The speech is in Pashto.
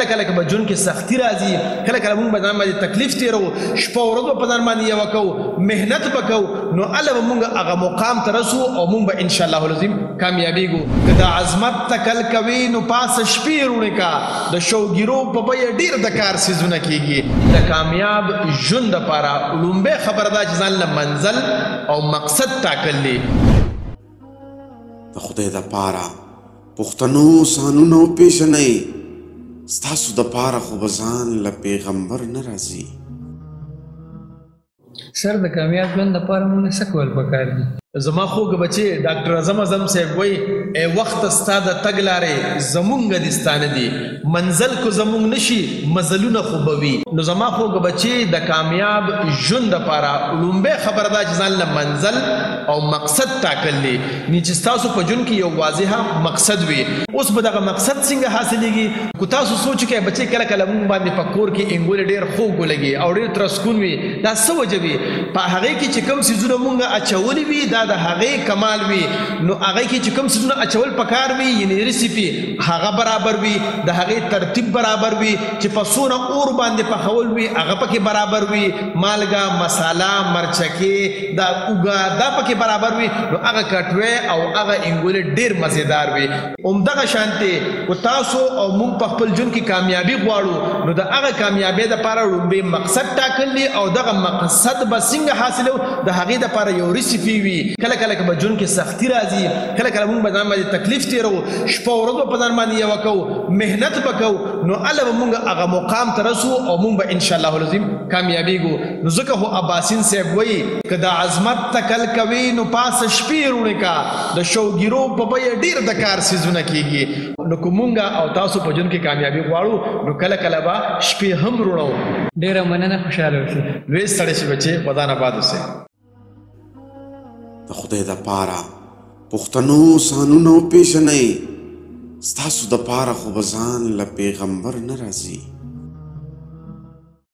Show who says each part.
Speaker 1: کله که به ژوند کې سختي راځي کله کله موږ به ځان باندې تکلیف تېرو شپه ورځ به په ځان باندې یوه کوو محنت به کوو نو هله به موږ هغه مقام ته رسو او موږ به انشاءالله العظیم کامیابېږو که د عظمت تکل کوي نو پاسه شپې روڼې کا د شوګیرو په بیه ډېر د کار څیزونه کېږي د کامیاب ژوند دپاره لومبۍ خبره ده چې ځان له منزل او مقصد ټاکل دی
Speaker 2: د خدای دپاره پښتنو سانونه وپېژنئ ستاسو دپاره خو به ځان له پیغمبر نه راځي
Speaker 3: سر د کامیاب ژوند دپاره مونږ څه کول پکار دي
Speaker 1: زما خوږ بچې ډاکټر اعظم اعظم صاحب وایي ای وخت ستا د تګ لارې زمونږ دي ستا نه دي منزل کو زمونږ نشي مزلونه خو به وي نو زما خوږ بچې د کامیاب ژوند دپاره لومبۍ خبره ده چې ځان له منزل او مقصد ټاکل دی نی چې ستاسو په ژوند کې یو واضحه مقصد وي اوس به دغه مقصد څنګه حاصلېږي که تاسو سوچ کوئ بچې کله کله مونږ باندې په کور کې انګولې ډېر خوږ ولګي او ډېر ترسکون وي دا څه وجه وي په هغې کې چې کوم څیزونه مونږ اچولي وي دا د هغې کمال وي نو هغې کې چې کوم څیزونه اچول پکار وي یعنې ریسیپي هغه برابر وي د هغې ترتیب برابر وي چې په څونه اور باندې پخول وي هغه پکې برابر وي مالګه مساله مرچکې دا اوږه دا پکې برابر وي نو هغه کټوې او هغه انګولې ډېر مزېدار وي همدغه شانتې که تاسو او موږ په خپل ژوند کې کامیابي غواړو نو د هغه کامیابۍ دپاره لومبۍ مقصد ټاکل دي او دغه مقصد به څنګه حاصلو د هغې دپاره یو ریسیپي وي کله کله که به ژوند کې سختي راځي کله کله موږ به ځان باندې تکلیف تېرو شپه ورځ به په ځان باندې یوه کوو محنت به کوو نو هله به موږ هغه مقام ته رسو او موږ به انشاءالله العظیم کامیابېږو نو ځکه خو عباسین صاحب وایي که د عظمت تکل کوي نو پاسه شپې روڼې کا د شوګیرو په بیه ډېر د کار څیزونه کېږي نو که مونږ او تاسو په ژوند کې کامیابي غواړو نو کله کله به شپې هم روڼو
Speaker 3: ډېره مننه خوشحاله اوسئ
Speaker 1: لوی ستړی شي بچې ودان آباد اوسئ
Speaker 2: د خدای دپاره پښتنو سانونه وپېژنئ ستاسو دپاره خو به ځان له پیغمبر نه راځي